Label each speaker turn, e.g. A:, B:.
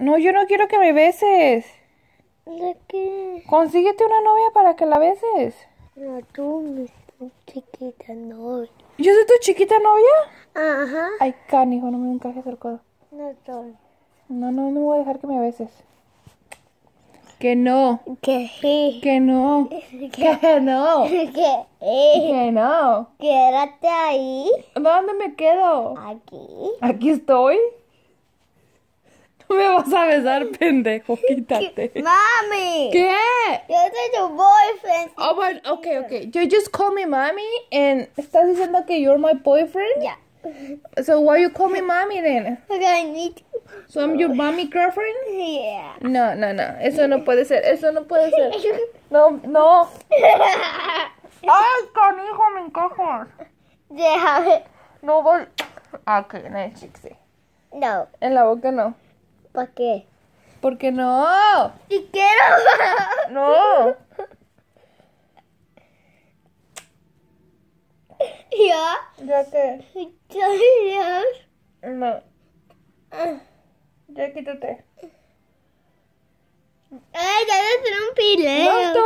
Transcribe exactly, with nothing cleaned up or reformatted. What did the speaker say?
A: No, yo no quiero que me beses.
B: ¿De qué?
A: Consíguete una novia para que la beses.
B: No, tú, mi chiquita novia.
A: ¿Yo soy tu chiquita novia?
B: Ajá.
A: Ay, canijo, no me encajes el codo.
B: No soy.
A: No, no, no voy a dejar que me beses. Que no.
B: Que sí.
A: Que no. Que no.
B: Que sí.
A: Que no.
B: Quédate ahí.
A: ¿Dónde me quedo?
B: Aquí.
A: Aquí estoy. No me vas a besar, pendejo. Quítate.
B: Mami.
A: ¿Qué?
B: Yo soy tu boyfriend.
A: Oh, but, okay, okay. You just call me mommy and estás diciendo que you're my boyfriend?
B: Yeah.
A: So why you call me mommy then?
B: Porque I need to.
A: So I'm your mommy girlfriend?
B: Yeah.
A: No, no, no. Eso no puede ser. Eso no puede ser. No, no. Ay, canijo, me encajas.
B: Déjame.
A: No voy. Ok, nice, chickse.
B: No.
A: En la boca no.
B: ¿Para qué?
A: ¿Por qué no?
B: Si quiero.
A: No.
B: Ya.
A: ¿Ya qué?
B: Ya.
A: No. Ya quítate.
B: Ay, ya hacer un pileo.
A: No